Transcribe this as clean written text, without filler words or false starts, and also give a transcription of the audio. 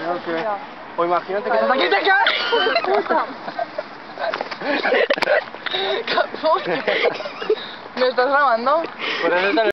Okay. O imagínate que estás aquí y te caes. ¡Puta! ¿Me estás grabando? Por eso